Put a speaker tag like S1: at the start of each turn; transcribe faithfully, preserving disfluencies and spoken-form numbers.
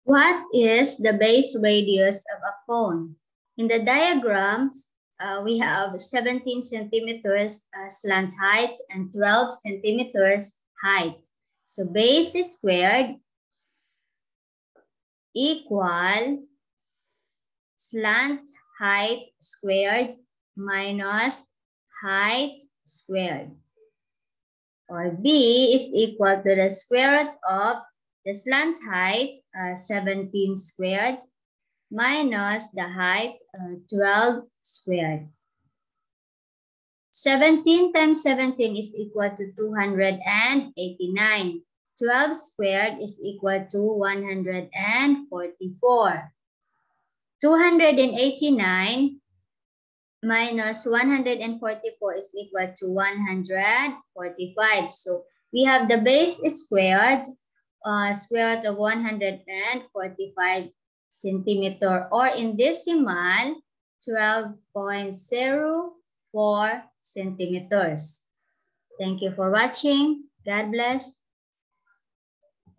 S1: What is the base radius of a cone? In the diagrams, uh, we have seventeen centimeters uh, slant height and twelve centimeters height. So base squared equal slant height squared minus height squared. Or B is equal to the square root of the slant height, uh, seventeen squared, minus the height, uh, twelve squared. seventeen times seventeen is equal to two hundred eighty-nine. twelve squared is equal to one hundred forty-four. two hundred eighty-nine minus one hundred forty-four is equal to one hundred forty-five. So we have the base squared, uh, square root of one hundred forty-five centimeter, or in decimal, twelve point zero four centimeters. Thank you for watching. God bless.